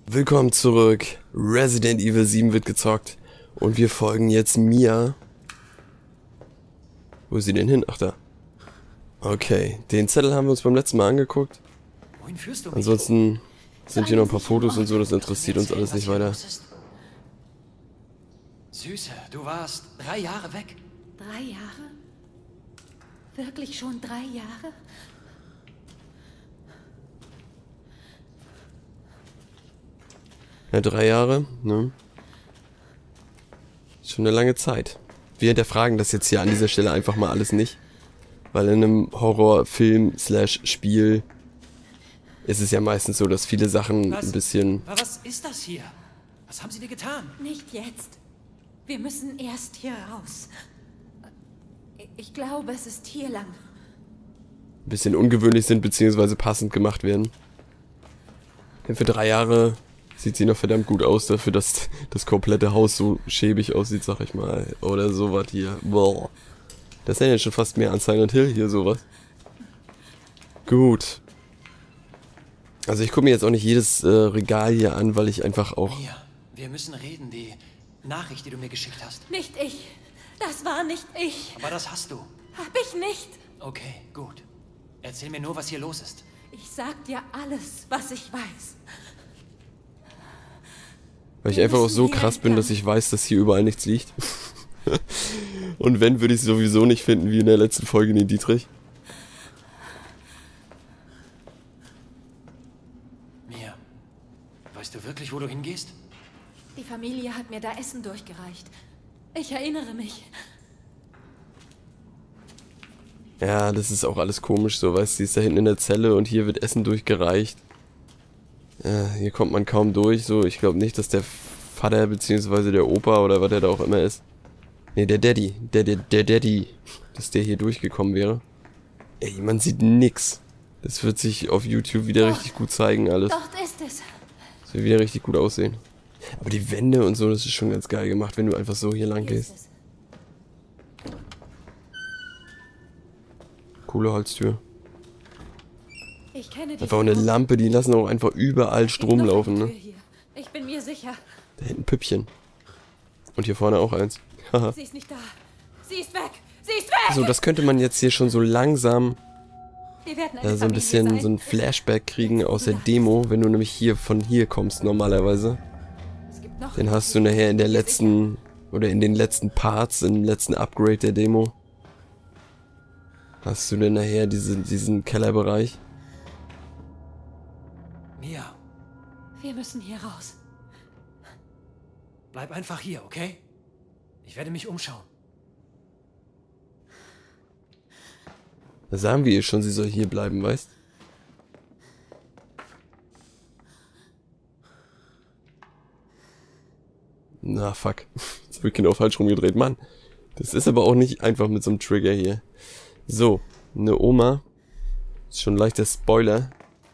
Willkommen zurück. Resident Evil 7 wird gezockt. Und wir folgen jetzt Mia. Wo ist sie denn hin? Ach, da. Okay, den Zettel haben wir uns beim letzten Mal angeguckt. Wohin führst du mich? Ansonsten sind hier noch ein paar Fotos und so, das interessiert uns alles nicht weiter. Süße, du warst 3 Jahre weg. 3 Jahre? Wirklich schon 3 Jahre? Ja, 3 Jahre, ne? Ist schon eine lange Zeit. Wir hinterfragen das jetzt hier an dieser Stelle einfach mal alles nicht. Weil in einem Horrorfilm/Spiel ist es ja meistens so, dass viele Sachen ein bisschen... Was ist das hier? Was haben sie dir getan? Nicht jetzt. Wir müssen erst hier raus. Ich glaube, es ist hier lang. ein bisschen ungewöhnlich sind, beziehungsweise passend gemacht werden. Denn für 3 Jahre sieht sie noch verdammt gut aus, dafür, dass das komplette Haus so schäbig aussieht, sag ich mal. Oder sowas hier. Boah. Das ist ja schon fast mehr an Silent Hill hier, sowas. Gut. Also ich gucke mir jetzt auch nicht jedes Regal hier an, weil ich einfach auch... Mia, wir müssen reden, die Nachricht, die du mir geschickt hast. Nicht ich. Das war nicht ich. Aber das hast du. Hab ich nicht. Okay, gut. Erzähl mir nur, was hier los ist. Ich sag dir alles, was ich weiß. Weil ich einfach auch so krass bin, dass ich weiß, dass hier überall nichts liegt. Und wenn, würde ich es sowieso nicht finden, wie in der letzten Folge in den Dietrich. Mia, weißt du wirklich, wo du hingehst? Die Familie hat mir da Essen durchgereicht. Ich erinnere mich. Ja, das ist auch alles komisch so, weißt du, sie ist da hinten in der Zelle und hier wird Essen durchgereicht. Hier kommt man kaum durch, so, ich glaube nicht, dass der Vater bzw. der Opa oder was der da auch immer ist. Ne, der Daddy, der Daddy, dass der hier durchgekommen wäre. Ey, man sieht nix. Das wird sich auf YouTube wieder richtig gut zeigen, alles. Dort ist es. Das wird wieder richtig gut aussehen. Aber die Wände und so, das ist schon ganz geil gemacht, wenn du einfach so hier lang Hier ist gehst. es. Coole Holztür. Ich kenne die Einfach auch eine Lampe, die lassen auch einfach überall Strom Noch eine laufen, Tür ne? hier. Ich bin mir sicher. Da hinten Püppchen. Und hier vorne auch eins. Haha. Sie ist nicht da. Sie ist weg. Sie ist weg. So, das könnte man jetzt hier schon so langsam Wir werden so eine ein Familie bisschen sein. so ein Flashback kriegen aus der Demo, wenn du nämlich hier von hier kommst normalerweise. Es gibt noch Den hast du nachher in der letzten, oder in den letzten Parts, im letzten Upgrade der Demo. Hast du denn nachher diesen Kellerbereich. Mia, Wir müssen hier raus. bleib einfach hier, okay? Ich werde mich umschauen. Da sagen wir ihr schon, sie soll hier bleiben, weißt? Na, fuck. Jetzt habe ich genau falsch rumgedreht. Mann, das ist aber auch nicht einfach mit so einem Trigger hier. So, eine Oma. Ist schon ein leichter Spoiler.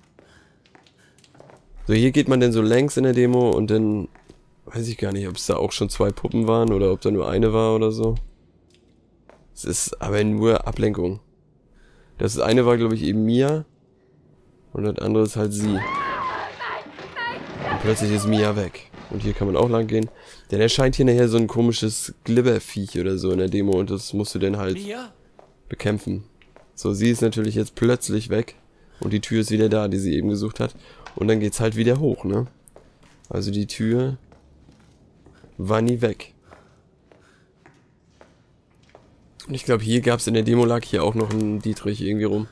So, hier geht man dann so längs in der Demo und dann weiß ich gar nicht, ob es da auch schon 2 Puppen waren oder ob da nur eine war oder so. Es ist aber nur Ablenkung. Das eine war, glaube ich, eben Mia. Und das andere ist halt sie. Und plötzlich ist Mia weg. Und hier kann man auch lang gehen. Denn erscheint hier nachher so ein komisches Glibberviech oder so in der Demo. Und das musst du dann halt Mia? bekämpfen. So, sie ist natürlich jetzt plötzlich weg. Und die Tür ist wieder da, die sie eben gesucht hat. Und dann geht's halt wieder hoch, ne? Also die Tür war nie weg. Und ich glaube, hier gab es in der Demo lag hier auch noch ein Dietrich irgendwie rum.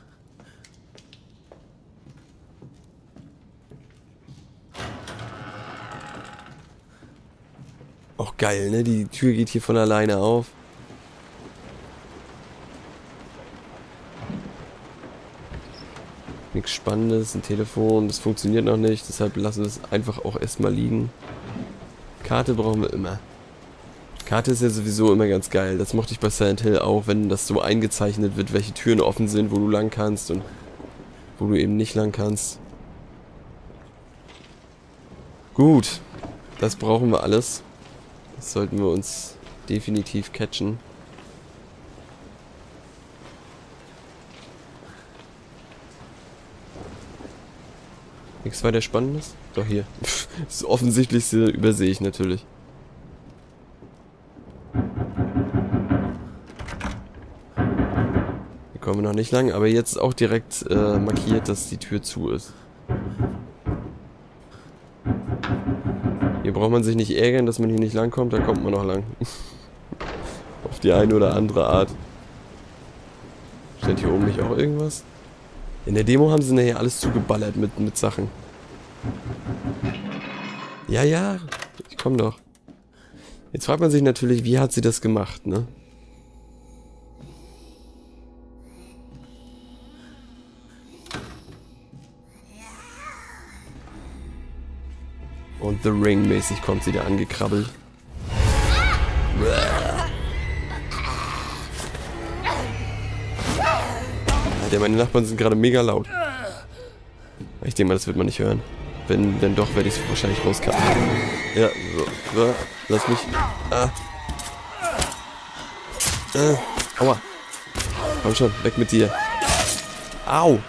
Auch geil, ne? Die Tür geht hier von alleine auf. Nichts Spannendes, ein Telefon, das funktioniert noch nicht, deshalb lassen wir es einfach auch erstmal liegen. Karte brauchen wir immer. Karte ist ja sowieso immer ganz geil, das mochte ich bei Silent Hill auch, wenn das so eingezeichnet wird, welche Türen offen sind, wo du lang kannst und wo du eben nicht lang kannst. Gut, das brauchen wir alles. Das sollten wir uns definitiv catchen. Nichts weiter Spannendes? Doch, hier. Das Offensichtlichste übersehe ich natürlich. Hier kommen wir noch nicht lang, aber jetzt ist auch direkt markiert, dass die Tür zu ist. Hier braucht man sich nicht ärgern, dass man hier nicht langkommt, da kommt man noch lang. Auf die eine oder andere Art. Steht hier oben nicht auch irgendwas? In der Demo haben sie nachher alles zugeballert mit Sachen. Ja, ja, ich komm doch. Jetzt fragt man sich natürlich, wie hat sie das gemacht, ne? Und The Ring-mäßig kommt sie da angekrabbelt. Alter, meine Nachbarn sind gerade mega laut. Ich denke mal, das wird man nicht hören. Wenn denn doch, werde ich es wahrscheinlich rauskappen. Ja, so. Lass mich. Aua. Komm schon, weg mit dir. Au.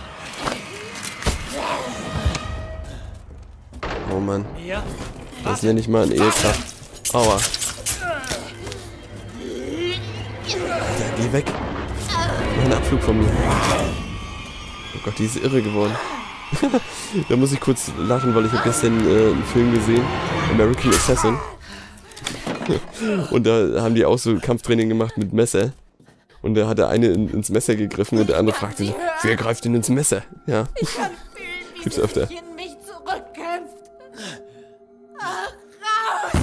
Oh Mann. Das ist ja nicht mal ein Ehekraft. Aua. Alter, geh weg. Noch ein Abflug von mir. Oh Gott, die ist irre geworden. Da muss ich kurz lachen, weil ich habe gestern einen Film gesehen, American Assassin. Und da haben die auch so Kampftraining gemacht mit Messer. Und da hat der eine ins Messer gegriffen und der andere fragte so, wer greift denn ins Messer? Ja. Ich kann fühlen, wie Gibt's sie öfter. sich in mich zurückkämpft. Ach, raus!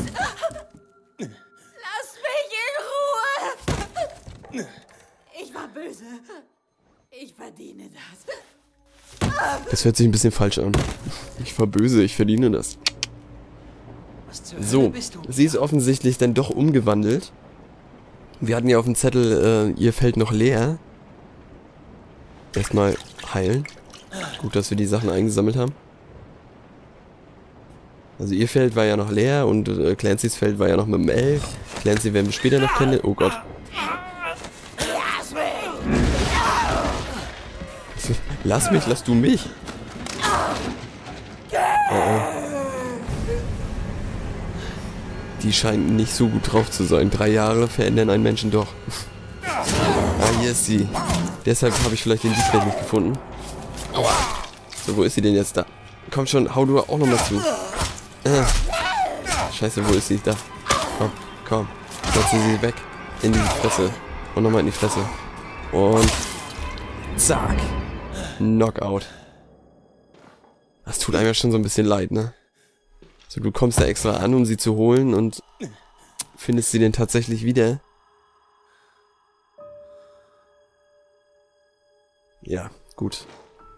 Lass mich in Ruhe! Ich war böse. Ich verdiene das. Das hört sich ein bisschen falsch an. Ich war böse, ich verdiene das. Was zur Hölle So, bist du? sie ist offensichtlich dann doch umgewandelt. Wir hatten ja auf dem Zettel, ihr Feld noch leer. Erstmal heilen. Gut, dass wir die Sachen eingesammelt haben. Also ihr Feld war ja noch leer und Clancys Feld war ja noch mit dem L. Clancy werden wir später noch kennen. Oh Gott. Lass mich, lass du mich. Oh. Die scheint nicht so gut drauf zu sein. 3 Jahre verändern einen Menschen doch. Hier ist sie. Deshalb habe ich vielleicht den Deepfake nicht gefunden. Aua. So, wo ist sie denn jetzt? Da. Komm schon, hau du auch nochmal zu. Scheiße, wo ist sie? Da. Komm. Setze sie weg. In die Fresse. Und nochmal in die Fresse. Und zack. Knockout. Das tut einem ja schon so ein bisschen leid, ne? So, du kommst da extra an, um sie zu holen und findest sie denn tatsächlich wieder? Ja, gut.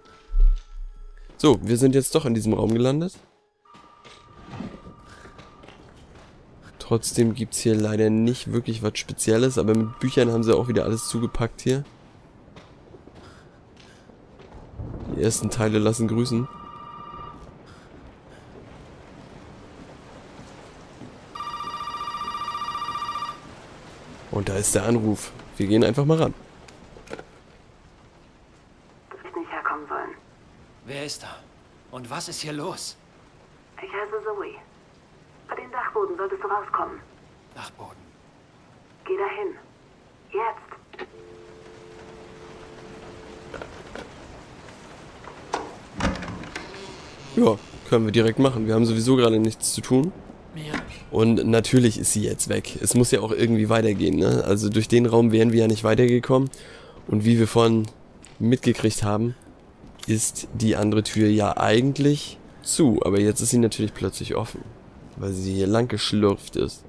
So, wir sind jetzt doch in diesem Raum gelandet. Trotzdem gibt es hier leider nicht wirklich was Spezielles, aber mit Büchern haben sie auch wieder alles zugepackt hier. Die ersten Teile lassen grüßen. Und da ist der Anruf. Wir gehen einfach mal ran. Du hättest nicht herkommen sollen. Wer ist da? Und was ist hier los? Ich heiße Zoe. Bei den Dachboden solltest du rauskommen. Dachboden. Geh dahin. Jetzt. Ja, können wir direkt machen. Wir haben sowieso gerade nichts zu tun. Mir. Und natürlich ist sie jetzt weg. Es muss ja auch irgendwie weitergehen, ne? Also durch den Raum wären wir ja nicht weitergekommen. Und wie wir vorhin mitgekriegt haben, ist die andere Tür ja eigentlich zu. Aber jetzt ist sie natürlich plötzlich offen. Weil sie hier lang geschlürft ist.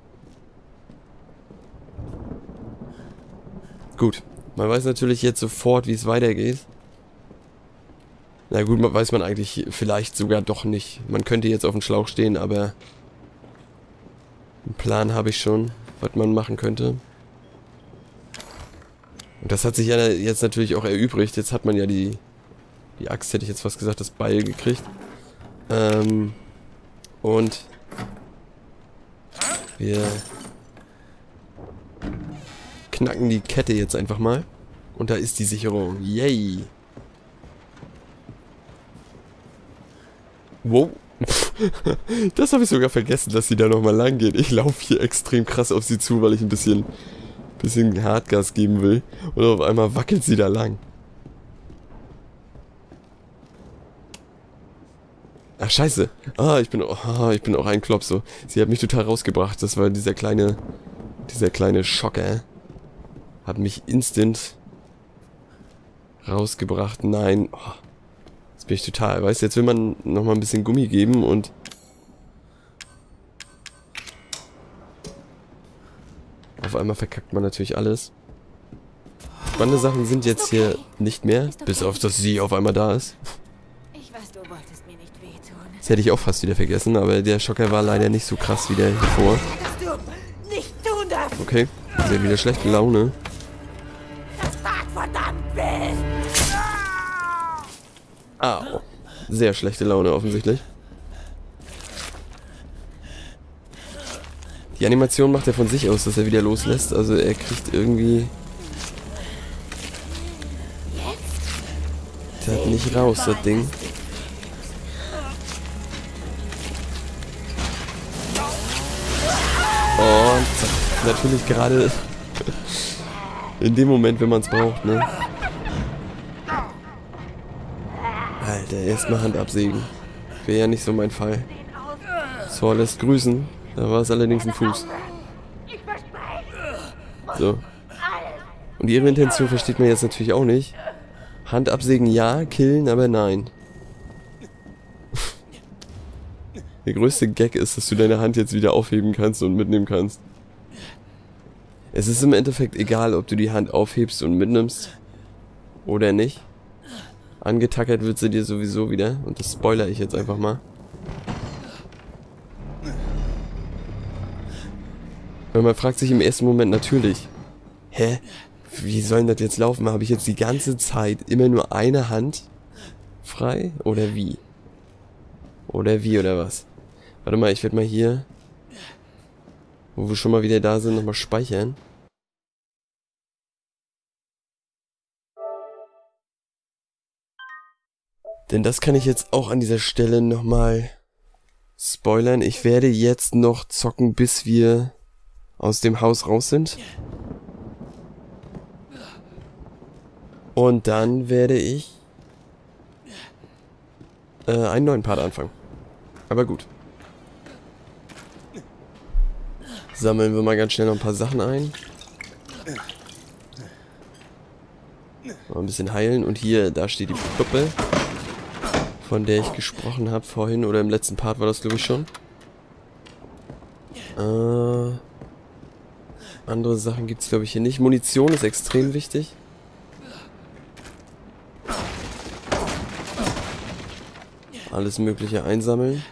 Gut. Man weiß natürlich jetzt sofort, wie es weitergeht. Na gut, weiß man eigentlich vielleicht sogar doch nicht. Man könnte jetzt auf dem Schlauch stehen, aber einen Plan habe ich schon, was man machen könnte. Und das hat sich ja jetzt natürlich auch erübrigt. Jetzt hat man ja die Axt, hätte ich jetzt fast gesagt, das Beil gekriegt. Und wir knacken die Kette jetzt einfach mal. Und da ist die Sicherung. Yay! Wow. Das habe ich sogar vergessen, dass sie da nochmal lang geht. Ich laufe hier extrem krass auf sie zu, weil ich ein bisschen Hartgas geben will. Und auf einmal wackelt sie da lang. Ach, scheiße. Ich bin auch ein Klopso. Sie hat mich total rausgebracht. Das war dieser kleine Schocker. Hat mich instant rausgebracht. Nein. Jetzt bin ich total, weißt du, jetzt will man nochmal ein bisschen Gummi geben und... Auf einmal verkackt man natürlich alles. Spannende Sachen sind jetzt hier nicht mehr, bis auf, dass sie auf einmal da ist. Ich weiß, du wolltest mir nicht wehtun. Das hätte ich auch fast wieder vergessen, aber der Schocker war leider nicht so krass wie der davor. Hättest du nicht tun dürfen. Okay, sie hat wieder schlechte Laune. Das Rad verdammt will. Au. Sehr schlechte Laune offensichtlich. Die Animation macht er von sich aus, dass er wieder loslässt. Also er kriegt irgendwie... Der hat nicht raus, das Ding. Und natürlich gerade in dem Moment, wenn man es braucht, ne? Alter, erstmal Hand absägen. Wäre ja nicht so mein Fall. So, lässt grüßen. Da war es allerdings ein Fuß. So. Und ihre Intention versteht man jetzt natürlich auch nicht. Hand absägen ja, killen aber nein. Der größte Gag ist, dass du deine Hand jetzt wieder aufheben kannst und mitnehmen kannst. Es ist im Endeffekt egal, ob du die Hand aufhebst und mitnimmst oder nicht. Angetackert wird sie dir sowieso wieder. Und das spoilere ich jetzt einfach mal. Weil man fragt sich im ersten Moment natürlich, hä? Wie soll das jetzt laufen? Habe ich jetzt die ganze Zeit immer nur eine Hand frei? Oder wie? Oder wie oder was? Warte mal, ich werde mal hier, wo wir schon mal wieder da sind, nochmal speichern. Denn das kann ich jetzt auch an dieser Stelle nochmal spoilern. Ich werde jetzt noch zocken, bis wir aus dem Haus raus sind. Und dann werde ich einen neuen Part anfangen. Aber gut. Sammeln wir mal ganz schnell noch ein paar Sachen ein. Mal ein bisschen heilen. Und hier, da steht die Puppe, von der ich gesprochen habe vorhin. Oder im letzten Part war das, glaube ich, schon. Andere Sachen gibt es, glaube ich, hier nicht. Munition ist extrem wichtig. Alles Mögliche einsammeln.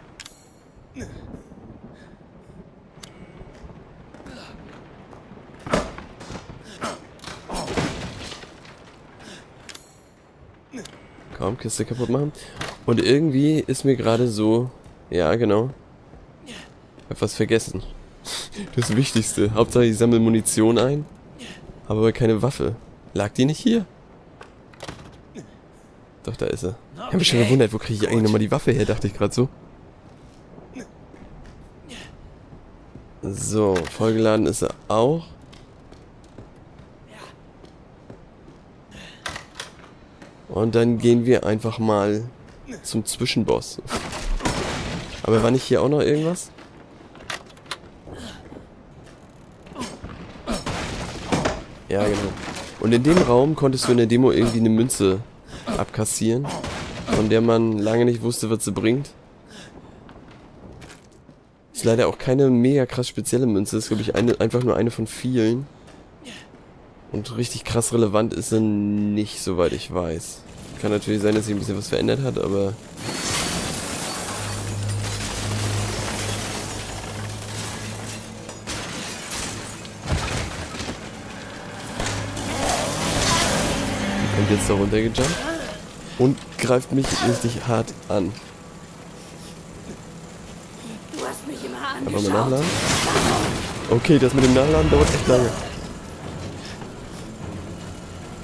Kaum Kiste kaputt machen. Und irgendwie ist mir gerade so... Ja, genau. Ich hab was vergessen. Das Wichtigste. Hauptsache ich sammle Munition ein. Habe aber keine Waffe. Lag die nicht hier? Doch, da ist er. Ich habe mich schon gewundert, wo kriege ich eigentlich nochmal die Waffe her, dachte ich gerade so. So, vollgeladen ist er auch. Und dann gehen wir einfach mal zum Zwischenboss. Aber war nicht hier auch noch irgendwas? Ja, genau. Und in dem Raum konntest du in der Demo irgendwie eine Münze abkassieren, von der man lange nicht wusste, was sie bringt. Ist leider auch keine mega krass spezielle Münze, ist glaube ich einfach nur eine von vielen. Und richtig krass relevant ist sie nicht, soweit ich weiß. Kann natürlich sein, dass sich ein bisschen was verändert hat, aber... Die kommt jetzt da runtergejumpt und greift mich richtig hart an. Du hast mich immer angeschaut. Einfach mal nachladen. Okay, das mit dem Nachladen dauert echt lange.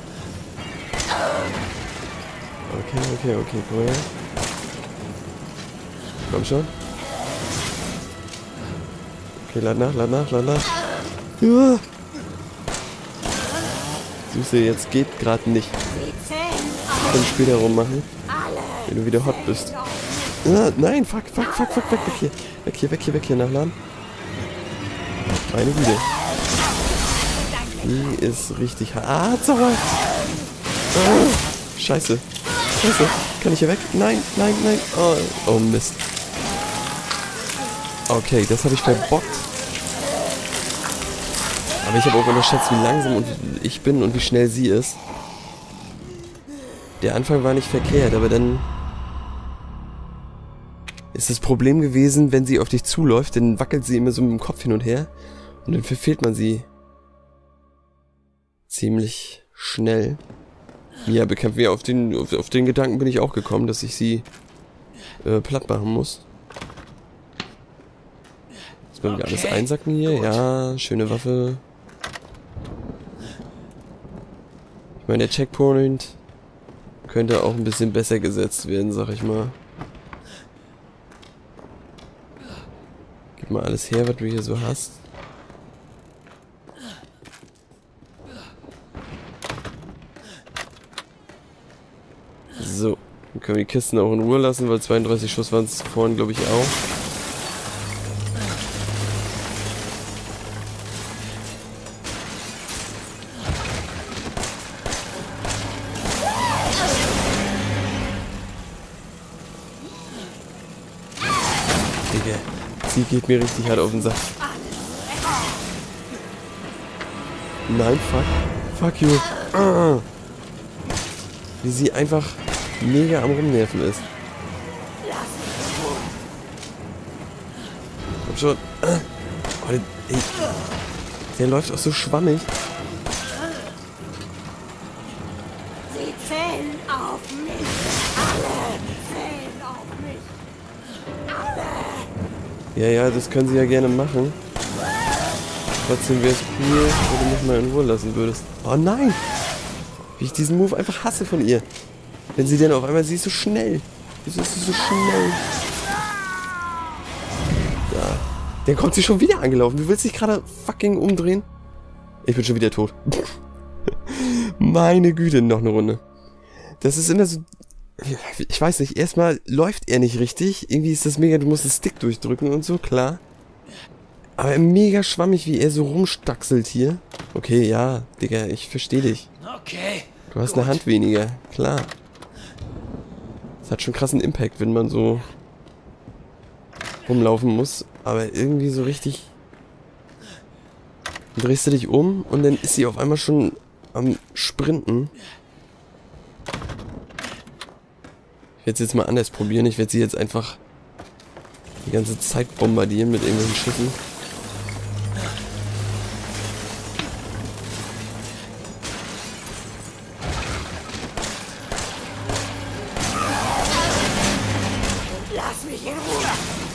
Okay, komm her. Komm schon. Okay, lad nach. Ja. Süße, jetzt geht gerade nicht. Können später rummachen. Wenn du wieder hot bist. Ah, nein, fuck, weg hier, nachladen. Meine Güte. Die ist richtig hart. Sauer. Scheiße. Kann ich hier weg? Nein. Oh Mist. Okay, das habe ich verbockt. Aber ich habe auch unterschätzt, wie langsam ich bin und wie schnell sie ist. Der Anfang war nicht verkehrt, aber dann ist das Problem gewesen, wenn sie auf dich zuläuft, dann wackelt sie immer so mit dem Kopf hin und her und dann verfehlt man sie ziemlich schnell. Ja, bekämpfen wir auf den Gedanken bin ich auch gekommen, dass ich sie platt machen muss. Jetzt wollen wir alles einsacken hier. Ja, schöne Waffe. Ich meine, der Checkpoint könnte auch ein bisschen besser gesetzt werden, sag ich mal. Gib mal alles her, was du hier so hast. So, dann können wir die Kisten auch in Ruhe lassen, weil 32 Schuss waren es vorhin, glaube ich, auch. Digga, sie geht mir richtig hart auf den Sack. Nein, fuck you. Wie sie einfach mega am Rumnerven ist. Komm schon. Oh, ey. Der läuft auch so schwammig. Sie zählen auf mich. Alle zählen auf mich. Ja, das können sie ja gerne machen. Trotzdem wäre es cool, wenn du mich mal in Ruhe lassen würdest. Oh nein! Wie ich diesen Move einfach hasse von ihr. Wenn sie denn auf einmal, sie ist so schnell. Wieso ist sie so schnell? Ja. Dann kommt sie schon wieder angelaufen. Du willst dich gerade fucking umdrehen? Ich bin schon wieder tot. Meine Güte, noch eine Runde. Das ist immer so... Ich weiß nicht, erstmal läuft er nicht richtig. Irgendwie ist das mega, du musst den Stick durchdrücken und so, klar. Aber mega schwammig, wie er so rumstaxelt hier. Okay, ja, Digga, ich verstehe dich. Okay. Du hast eine Hand weniger, klar. Das hat schon krassen Impact, wenn man so rumlaufen muss. Aber irgendwie so richtig... Dann drehst du dich um und dann ist sie auf einmal schon am Sprinten. Ich werde es jetzt mal anders probieren. Ich werde sie jetzt einfach die ganze Zeit bombardieren mit irgendwelchen Schüssen. Lass mich in Ruhe.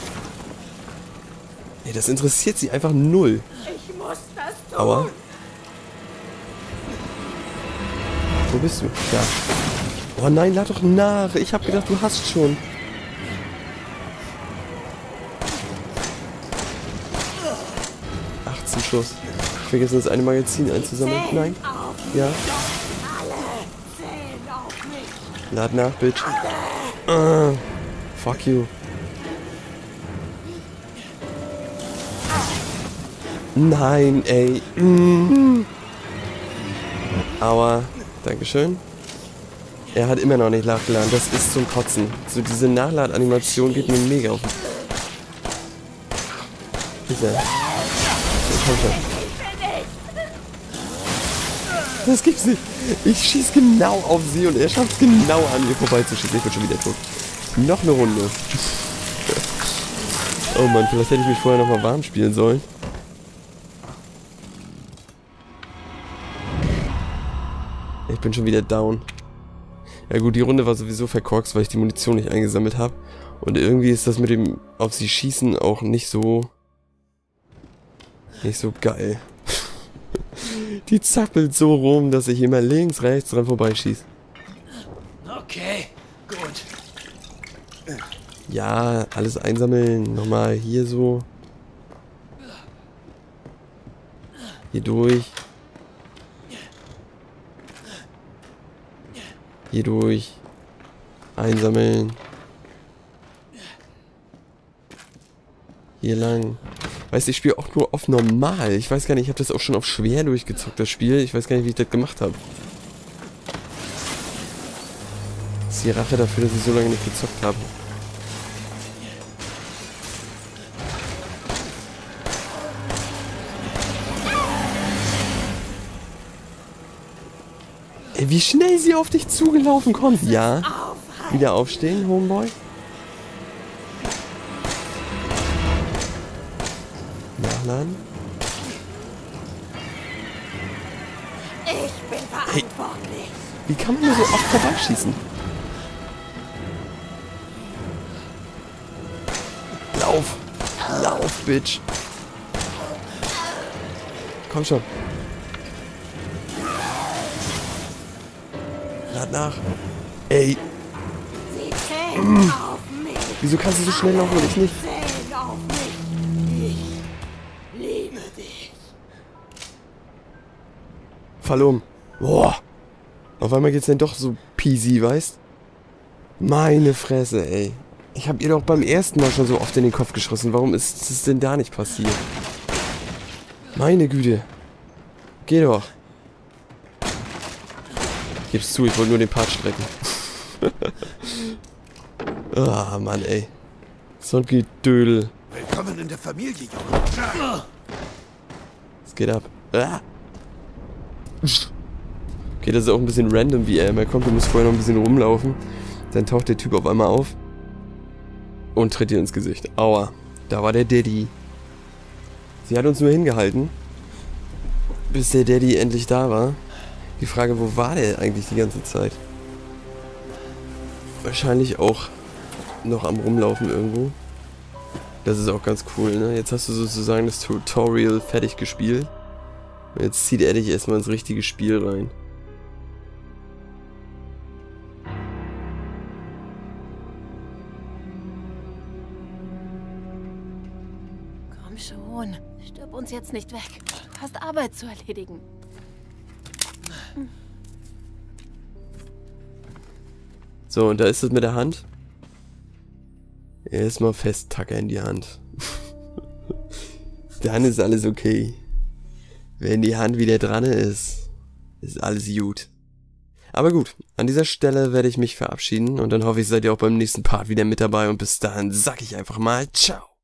Ey, das interessiert sie einfach null. Ich muss das tun. Aua. Wo bist du? Da. Oh nein, lad doch nach. Ich hab gedacht, du hast schon. Schuss. Ich vergesse das eine Magazin einzusammeln. Nein. Ja. Lad nach, Bitch. Fuck you. Nein, ey. Aua. Dankeschön. Er hat immer noch nicht nachgeladen. Das ist zum Kotzen. So diese Nachladanimation geht mir mega auf. Bitte. Das gibt's nicht. Ich schieß genau auf sie und er schafft es genau an ihr vorbeizuschießen. Ich bin schon wieder tot. Noch eine Runde. Oh Mann, vielleicht hätte ich mich vorher nochmal warm spielen sollen. Ich bin schon wieder down. Ja gut, die Runde war sowieso verkorkst, weil ich die Munition nicht eingesammelt habe. Und irgendwie ist das mit dem auf sie schießen auch nicht so geil. Die zappelt so rum, dass ich immer links, rechts dran vorbeischieße. Okay, gut. Ja, alles einsammeln. Nochmal hier so. Hier durch. Hier durch. Einsammeln. Hier lang. Weißt du, ich spiele auch nur auf normal. Ich weiß gar nicht, ich habe das auch schon auf schwer durchgezockt, das Spiel. Ich weiß gar nicht, wie ich das gemacht habe. Das ist die Rache dafür, dass ich so lange nicht gezockt habe. Ey, wie schnell sie auf dich zugelaufen kommt. Ja. Wieder aufstehen, Homeboy. Nachladen. Ich bin verantwortlich. Wie kann man nur so oft vorbeischießen? Lauf! Lauf, Bitch! Komm schon. Lad nach. Ey, Sie zählen auf mich. wieso kannst du so schnell laufen und ich nicht? Zählen auf mich. Ich liebe dich. Fall um. Boah. Auf einmal geht's dann doch so peasy, weißt? Meine Fresse, ey. Ich hab ihr doch beim ersten Mal schon so oft in den Kopf geschossen. Warum ist es denn da nicht passiert? Meine Güte. Geh doch. Gib's zu, ich wollte nur den Part strecken. Ah, Mann, ey. So ein Gedödel. Willkommen in der Familie, Junge. Es geht ab. Ah. Okay, das ist auch ein bisschen random, wie er immer kommt. Du musst vorher noch ein bisschen rumlaufen. Dann taucht der Typ auf einmal auf. Und tritt dir ins Gesicht. Aua. Da war der Daddy. Sie hat uns nur hingehalten. Bis der Daddy endlich da war. Die Frage, wo war der eigentlich die ganze Zeit? Wahrscheinlich auch noch am Rumlaufen irgendwo. Das ist auch ganz cool, ne? Jetzt hast du sozusagen das Tutorial fertig gespielt. Und jetzt zieht er dich erstmal ins richtige Spiel rein. Komm schon, stirb uns jetzt nicht weg. Du hast Arbeit zu erledigen. So, und da ist es mit der Hand. Erstmal fest Tacker in die Hand. Dann ist alles okay. Wenn die Hand wieder dran ist, ist alles gut. Aber gut, an dieser Stelle werde ich mich verabschieden und dann hoffe ich, seid ihr auch beim nächsten Part wieder mit dabei und bis dahin sag ich einfach mal ciao.